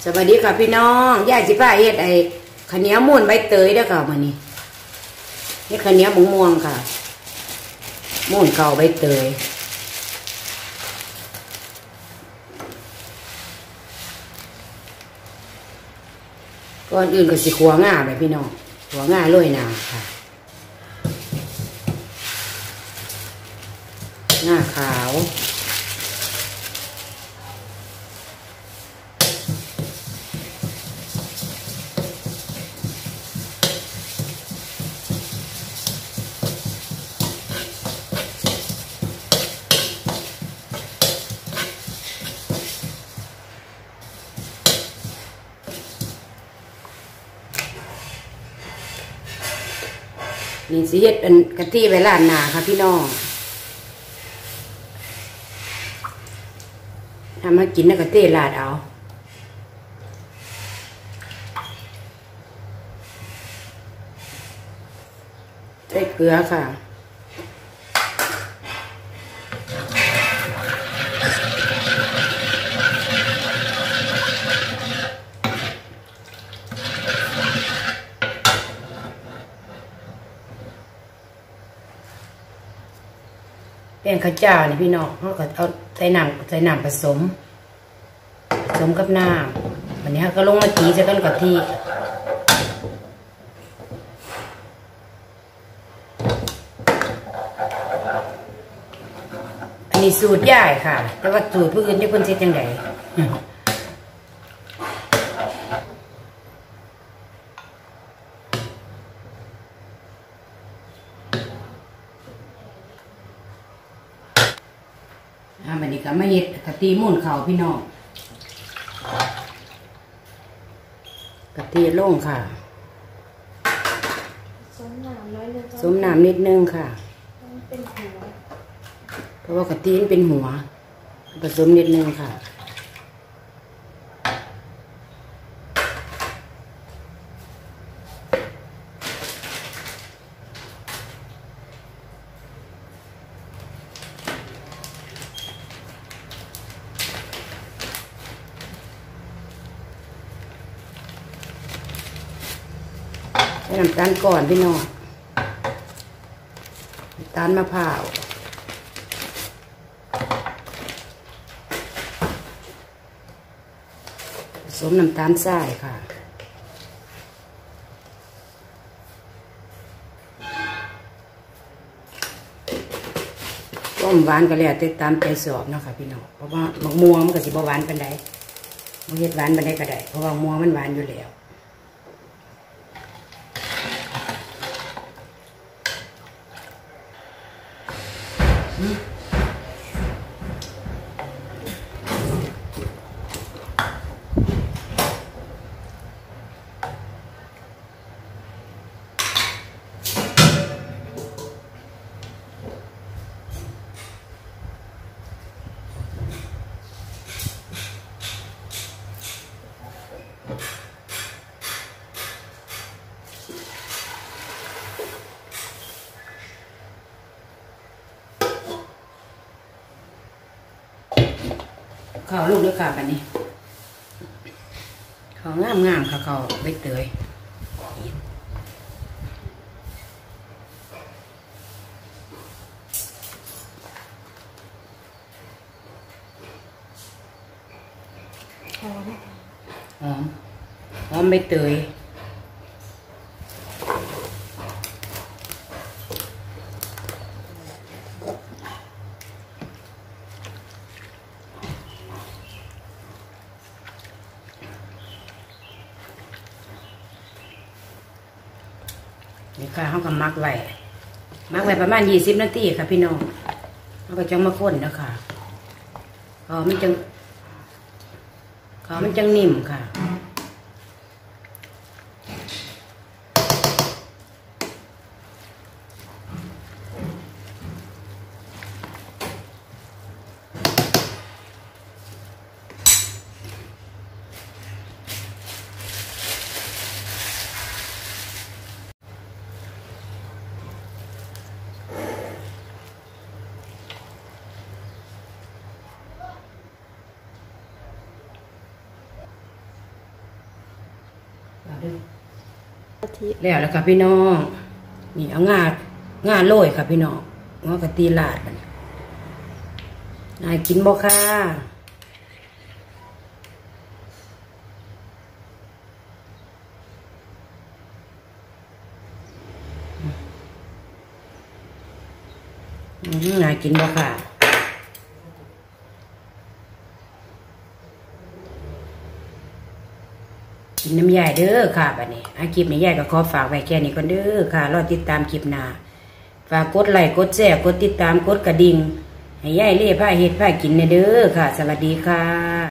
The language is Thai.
สวัสดีค่ะพี่น้องย่าสิป้าเฮ็ดข้าวเหนียวม่วนใบเตยเด้อค่ะมื้อนี้เฮ็ดข้าวเหนียวมะม่วงค่ะม่วนข้าวใบเตยก่อนอื่นก็สิขัวง่าไปพี่น้องขัวง่าโรยหน้าค่ะง่าขาวนี่สิเฮ็ดเป็นกะทิไว้ล้านหน้าค่ะพี่น้องทำมากินแล้วก็เทราดเอาใส่เกลือค่ะแป้งข้าวเจ้านี่พี่น้องเขาก็เอาใส่น้ำผสมกับน้ำวันนี้เขาก็ลงมาจีจะกันกะทิอันนี้สูตรย่ายค่ะแต่ว่าสูตรผู้อื่นที่คนเช็ดยังไงวันนี้ก็มาเฮ็ดกะทิม่วนข้าวพี่น้องกะทิลงค่ะสมน้ำนิดนึงค่ะเพราะว่ากะทิมันเป็นหัวผสมนิดนึงค่ะใส่น้ำตาลก่อนพี่น้องน้ำตาลมะพร้าวผสมน้ำตาลทรายค่ะต้มหวานก็แล้วแต่ตามใจชอบเนาะค่ะพี่น้องเพราะว่ามะม่วงมันก็สิบ่หวานปานใดบ่เฮ็ดหวานปานใดก็ได้เพราะว่ามะม่วงมันหวานอยู่แล้วข้าวลูกด้วยค่ะแบบนี้ข้าวงามค่ะข้าวใบเตยหอมใบเตยนี่ค่ะเขาก็มักไว้ประมาณ20 นาทีค่ะพี่น้องเขาก็จังมาข้นแล้วค่ะข้าวมันจังนิ่มค่ะแล้วค่ะพี่น้องนี่เอางาโรยค่ะพี่น้องงากะตีลาดมันนายกินบ่ค่ะนายกินบ่ค่ะกินน้ำยายเด้อค่ะบัดนี้คลิปนี้ยายก็ขอฝากไว้แค่นี้ก่อนเด้อค่ะรอติดตามคลิปหน้าฝากกดไลค์กดแชร์กดติดตามกดกระดิ่งให้ยายเล่ผ้าเฮ็ดผ้ากินเด้อค่ะสวัสดีค่ะ